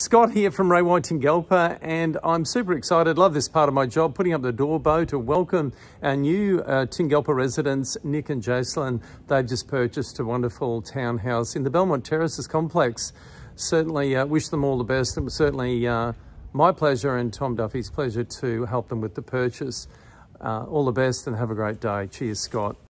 Scott here from Ray White Tingalpa, and I'm super excited. Love this part of my job, putting up the door bow to welcome our new Tingalpa residents, Nick and Jacelyn. They've just purchased a wonderful townhouse in the Belmont Terraces complex. Certainly wish them all the best. It was certainly my pleasure and Tom Duffy's pleasure to help them with the purchase. All the best and have a great day. Cheers, Scott.